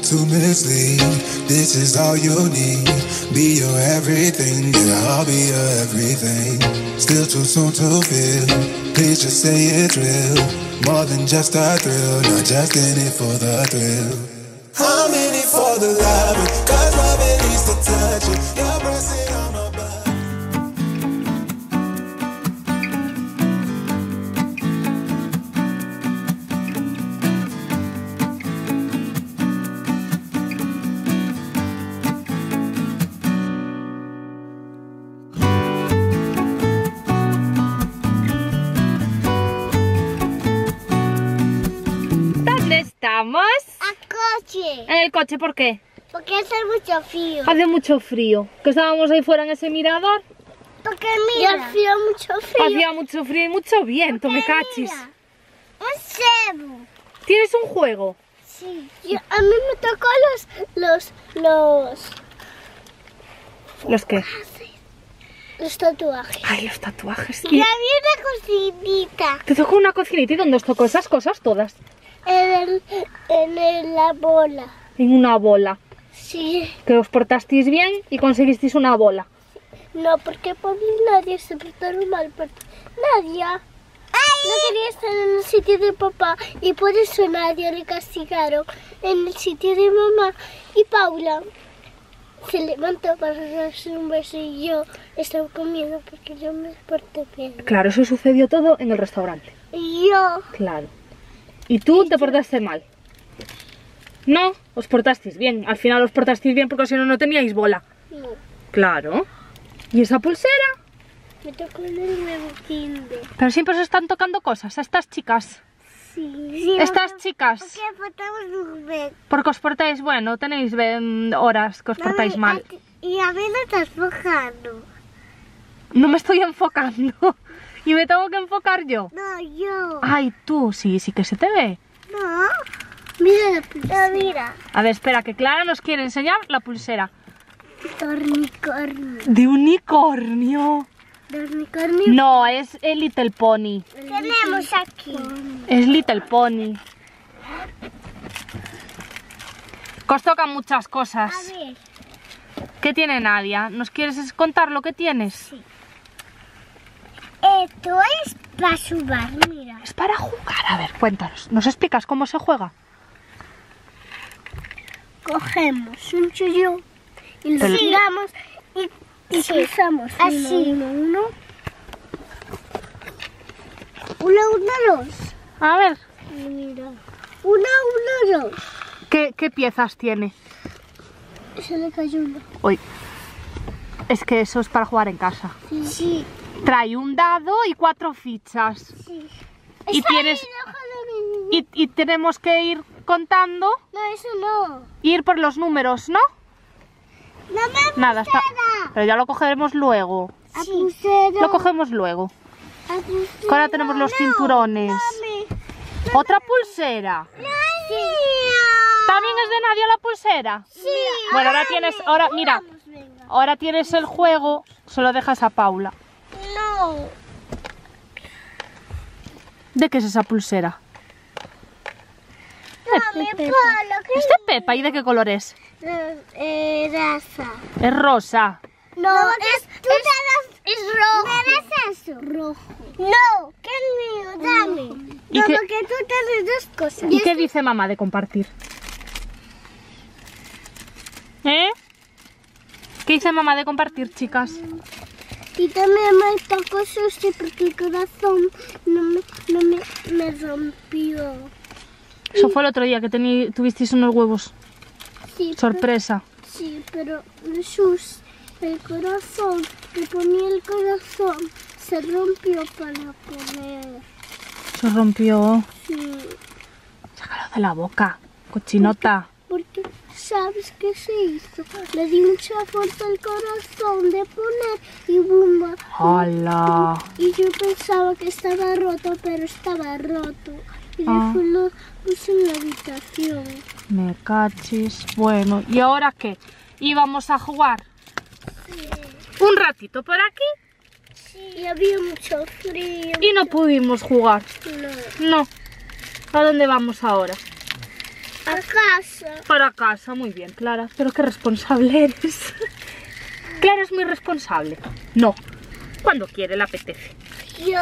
to mislead. This is all you need. Be your everything, yeah, I'll be your everything. Still too soon to feel. Please just say it's real. More than just a thrill, not just in it for the thrill. I'm in it for the love, cause love it needs to touch it. You're pressing on my butt. ¿Estamos? A coche. ¿En el coche? ¿Por qué? Porque hace mucho frío. Hace mucho frío. ¿Que estábamos ahí fuera en ese mirador? Porque mira. Hacía mucho frío. Hacía mucho frío y mucho viento, me cachis. Mira, un cebo. ¿Tienes un juego? Sí. A mí me tocó ¿Los qué? Los tatuajes. Ay, los tatuajes. Y había una cocinita. ¿Te tocó una cocinita? ¿Y dónde os tocó esas cosas todas? En la bola. En una bola. Sí. Que os portasteis bien y conseguisteis una bola. No, porque por mí nadie se portaron mal. Nadie. No quería estar en el sitio de papá y por eso nadie le castigaron en el sitio de mamá. Y Paula se levantó para darse un beso y yo estaba comiendo porque yo me porté bien. Claro, eso sucedió todo en el restaurante. Y yo. Claro. ¿Y tú te portaste mal? No, os portasteis bien. Al final os portasteis bien porque si no, no teníais bola. No. Claro. ¿Y esa pulsera? Me tocó en el nuevo kinder. Pero siempre os están tocando cosas a estas chicas. Sí. Estas chicas. Porque portamos un bebé. Porque os portáis, bueno, tenéis horas que os portáis mal. Y a mí me estás enfocando. No me estoy enfocando. ¿Y me tengo que enfocar yo? No, yo. Ay, tú, sí que se te ve. No. Mira la pulsera. No, mira. A ver, espera, que Clara nos quiere enseñar la pulsera. Unicornio. ¿De unicornio? ¿De unicornio? No, es el Little Pony. Tenemos aquí. Es Little Pony. Que os tocan muchas cosas. A ver. ¿Qué tiene Nadia? ¿Nos quieres contar lo que tienes? Sí. Esto es para jugar, mira. Es para jugar. A ver, cuéntanos. ¿Nos explicas cómo se juega? Cogemos un chullo y lo tiramos y cruzamos. Así. Uno. 1, 1, 2. A ver. Mira. 1, 1, 2. ¿Qué piezas tiene? Se le cayó uno. Uy. Es que eso es para jugar en casa. Sí. Trae un dado y 4 fichas. Sí. Y tienes... Y tenemos que ir contando. No, eso no. Ir por los números, ¿no? No me Nada, está... Pero ya lo cogeremos luego. Sí. Lo cogemos luego. Que ahora tenemos los cinturones. Otra pulsera. Sí. ¿También es de Nadia la pulsera? Sí. Bueno, ahora tienes... Ahora, mira. Ahora tienes el juego. Se lo dejas a Paula. No. ¿De qué es esa pulsera? Dame, Paula, ¿qué ¿Es de Pepa? ¿Y de qué color es? raza. Es rosa. No, es rojo. ¿Me das eso? Rojo. No, que es mío, dame. ¿Y No, qué- porque tú tienes 2 cosas. ¿Y qué dice mamá de compartir? ¿Eh? ¿Qué dice mamá de compartir, chicas? Y también me tocó susto porque el corazón me rompió. Eso fue el otro día que tuvisteis unos huevos. Sí, Sorpresa. Sí, pero Jesús, el corazón, le ponía el corazón, se rompió para poner. Se rompió. Sí, Sácalo de la boca, cochinota. porque ¿sabes qué se hizo? Le di mucha fuerza al corazón de poner y ¡bumba! ¡Hala! Y yo pensaba que estaba roto, pero estaba roto. Y después lo puse en la habitación. Me cachis. Bueno, ¿y ahora qué? ¿Íbamos a jugar? Sí. Un ratito por aquí Sí. Y había mucho frío. y no pudimos jugar. No. No. ¿A dónde vamos ahora? A casa. Para casa, muy bien, Clara. Pero qué responsable eres. Clara es muy responsable. No, cuando quiere le apetece. Yo.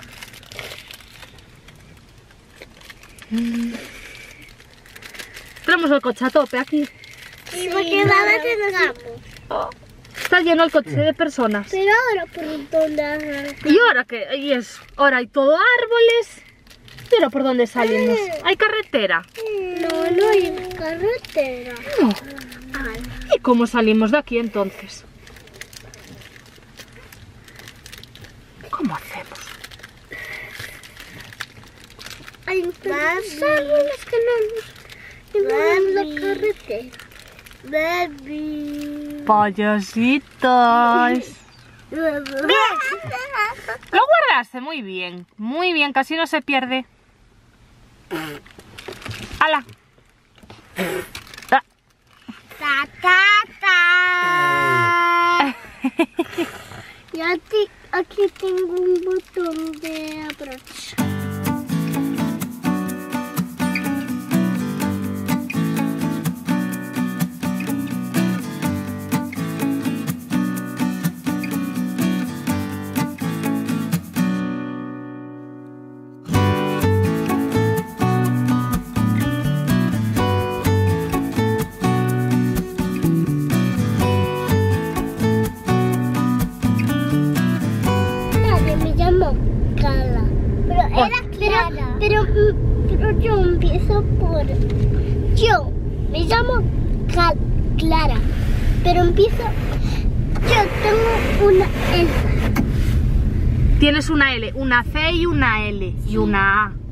Tenemos el coche a tope aquí. Sí, porque nada tenemos. Está lleno el coche de personas. Pero ahora por dónde arranca. ¿Y ahora qué? Y es, ahora hay todo árboles. ¿Y ahora por dónde salimos? ¿Hay carretera? No hay carretera. No. Ay. ¿Y cómo salimos de aquí entonces? ¿Cómo hacemos? Hay más árboles que no vemos la carretera. Baby. Payasitos. Lo guardaste muy bien, casi no se pierde. ¡Hala! Ta, ta, ta. Y aquí tengo un botón de abrochar. Pero yo empiezo por... Yo me llamo Clara, pero empiezo... Yo tengo una L. Tienes una L, una C y una L y una A.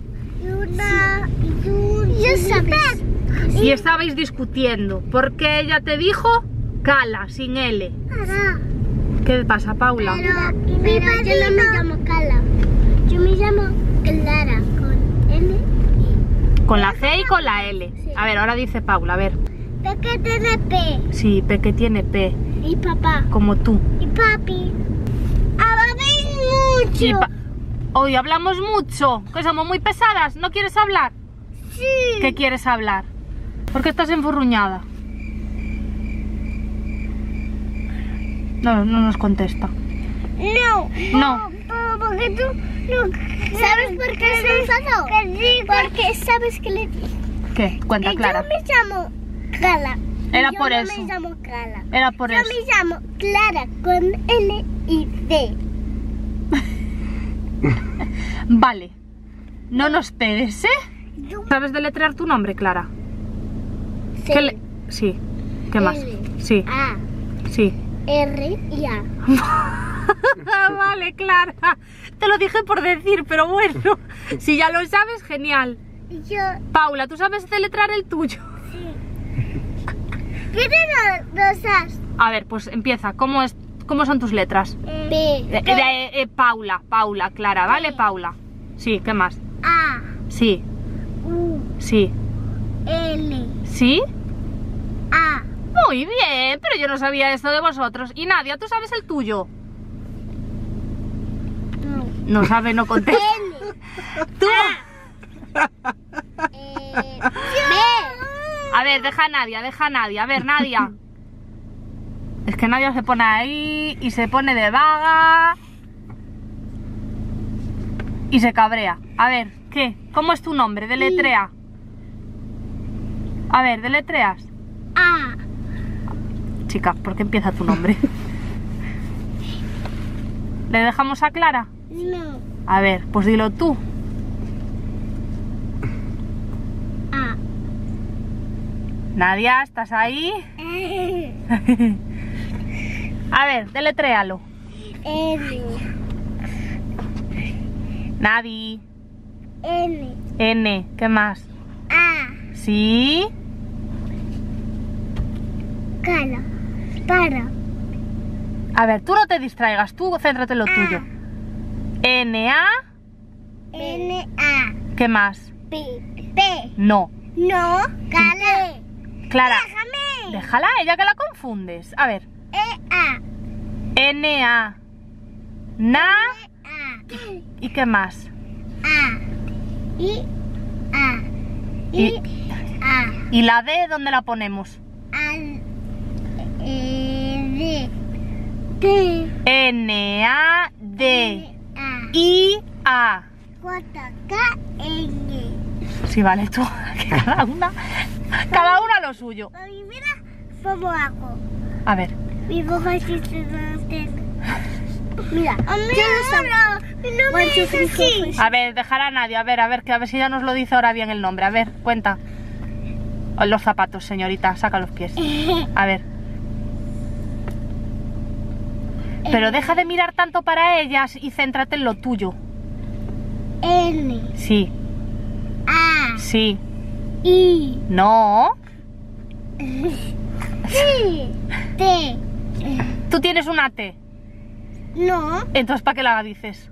Ya sabes. Y estabais discutiendo porque ella te dijo Cala, sin L. ¿Qué pasa, Paula? Pero yo no me llamo Cala. Yo me llamo Clara, con L y... Con la C y con la L. Sí. A ver, ahora dice Paula, a ver. Peque tiene P. Sí, Peque tiene P. Y papá. Como tú. Y papi. Habláis mucho. Hoy hablamos mucho. Que somos muy pesadas. ¿No quieres hablar? Sí. ¿Qué quieres hablar? ¿Por qué estás enfurruñada? No nos contesta. No. Porque tú no. ¿Sabes por qué se enfadó? Porque sabes que le dije. ¿Qué? Cuenta, Que Clara. yo me llamo Cala. Era Yo por no eso. me llamo Cala. Era por Yo eso. me llamo Clara con L y D. Vale. No nos pegues, ¿eh? ¿Sabes deletrear tu nombre, Clara? C, ¿Qué Sí. ¿Qué más? L, Sí. A, Sí. R y A. Vale, Clara. Te lo dije por decir, pero bueno. Si ya lo sabes, genial. Y yo... Paula, ¿tú sabes deletrear el tuyo? ¿Qué dos As? A ver, pues empieza. ¿Cómo son tus letras? B, Paula, Clara, ¿vale? Paula. Sí, ¿qué más? A, Sí, U, sí. L, ¿Sí? A. Muy bien, pero yo no sabía esto de vosotros. Y Nadia, ¿tú sabes el tuyo? No sabe, no contesta. ¿Tú? B. A ver, deja a Nadia. A ver, Nadia. Es que Nadia se pone ahí y se pone de vaga. Y se cabrea. A ver, ¿qué? ¿Cómo es tu nombre? Deletrea. A ver, deletreas. A. Chica, ¿por qué empieza tu nombre? ¿Le dejamos a Clara? No. A ver, pues dilo tú. A. Nadia, ¿estás ahí? A ver, deletréalo. N. Nadi. N. N, ¿qué más? A. ¿Sí? Cala. Para. A ver, tú no te distraigas, tú céntrate en lo tuyo. N-A. N. A. ¿Qué más? P. P. No. No. Cala. Clara, Déjame. déjala, ella que la confundes. A ver, E. A. N-A. Na. A. ¿Y qué más? A. I. A. Y- I. A. ¿Y la D dónde la ponemos? T. N-A-D. I-A. J-K-N. Sí, vale, tú. Que cada una lo suyo. Mami, mira cómo hago. A ver. Mi boca sí se mantiene. Mira, no me es así. A ver, dejar a nadie. A ver, que a ver si ya nos lo dice ahora bien el nombre. A ver, cuenta. Oh, los zapatos, señorita. Saca los pies. A ver. Pero deja de mirar tanto para ellas y céntrate en lo tuyo. N. Sí. A. Sí. I. No. Sí. T. Tú tienes una T. No. Entonces, ¿para qué la dices?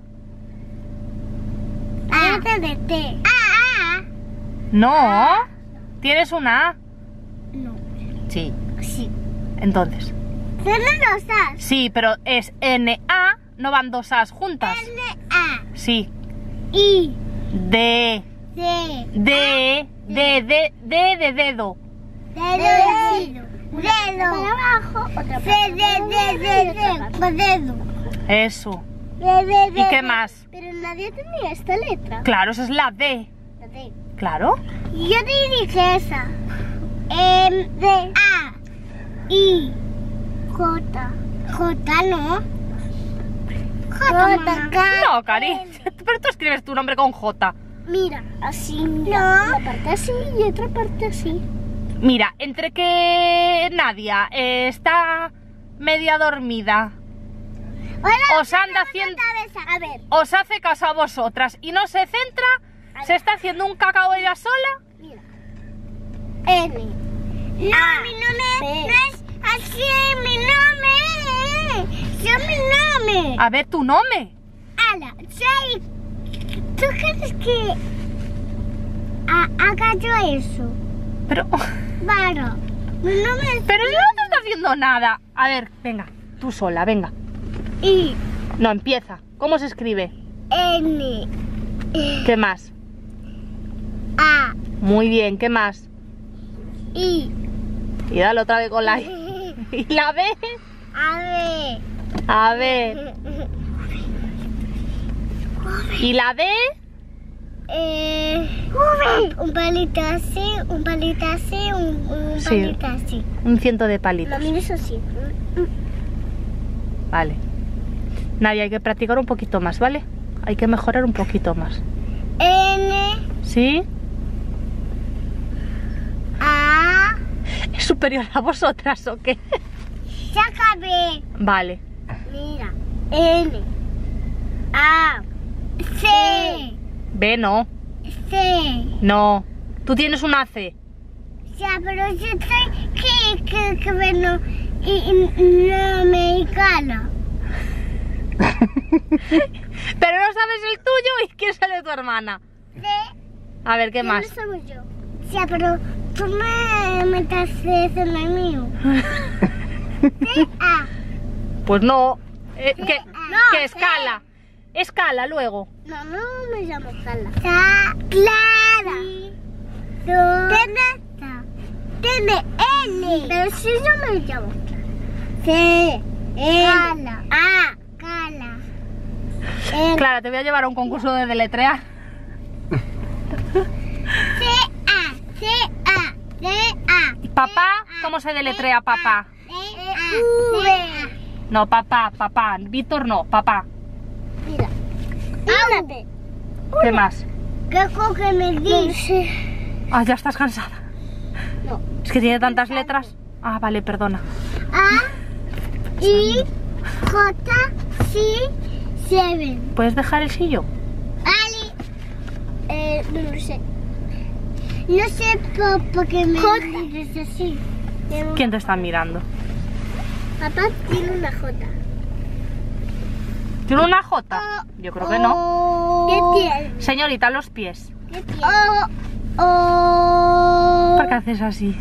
A. de T. A. No. ¿Tienes una A? No. Sí. Sí. Entonces. Tiene dos A's. Sí, pero es N-A, no van dos A's juntas. N-A. Sí. I. D. D. D. D de dedo. Dedo. Para abajo. Otra dedo. Eso. ¿Y qué más? Pero nadie tenía esta letra. Claro, esa es la D. La D. Claro. Yo te dije esa. D. A. I. J. J no. J. No, Cari. Pero tú escribes tu nombre con J. Mira, así. No. Una parte así y otra parte así. Mira, entre que Nadia está media dormida, Hola, os anda haciendo, a ver. os hace caso a vosotras y no se centra, se está haciendo un cacao ella sola. Mira. N. No, mi nombre no es así, mi nombre. Yo mi nombre. A ver tu nombre. Ala, soy. ¿Tú crees que haga yo eso? Pero Claro. Mi nombre es yo no te está haciendo nada. A ver, venga, tú sola, venga. I. No, empieza. ¿Cómo se escribe? N. ¿Qué más? A. Muy bien, ¿qué más? I. Y dale otra vez con la I. ¿Y la B? A. B. A ver. ¿Y la D? Un palito así, un palito así, un Sí. palito así. Un ciento de palitos. Lo mires así. Vale. Nadia, hay que practicar un poquito más, ¿vale? Hay que mejorar un poquito más. N. ¿Sí? A. ¿Es superior a vosotras o qué? Saca B. Vale. Mira. N. A. C. B no. C. No. Tú tienes una C. Ya, pero yo estoy que bueno y no me cala. Pero no sabes el tuyo y quieres el de tu hermana. C. A ver, ¿qué más? No sabes yo. Ya, pero tú me metas eso en el mío. C. A. Pues no. ¿Qué? No, ¿Qué escala? Escala luego. No, no me llamo Cala. Clara. Tiene L. Pero si yo me llamo C. Cala. A. Cala. Clara, te voy a llevar a un concurso de deletrear. C. A. C. A. C. A. Papá, ¿cómo se deletrea papá? V. No, papá. Víctor no, papá. Mira. Háblate. ¿Qué más? ¿Qué coge me dice? Ah, ya estás cansada. No. Es que tiene tantas letras. Ah, vale, perdona. A. I. J. C. 7. ¿Puedes dejar el sillo? Ali. No lo sé. No sé por qué me dices así. ¿Quién te está mirando? Papá tiene una J. ¿Tiene una J? Yo creo que no. ¿Qué tiene? Señorita, los pies. ¿Qué tiene? ¿Por qué haces así?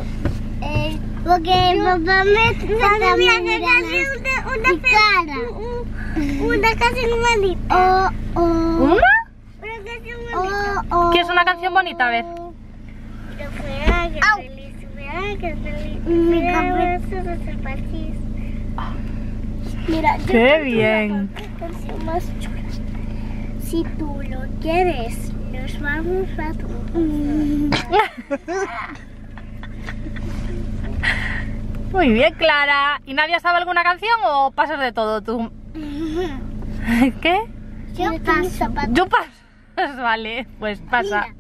Porque papá me está mirando una cara. Una canción bonita. ¿Una? Una canción bonita. ¿Quieres una canción bonita? A ver. Que fuera qué feliz, mira qué feliz. Mira esos zapatos. Mira, yo ¡Qué canto bien! la canción más chula. Si tú lo quieres, nos vamos a tu. Muy bien, Clara. ¿Y Nadia sabe alguna canción o pasas de todo tú? ¿Qué? Yo paso. Yo paso. Vale, pues pasa. Mira.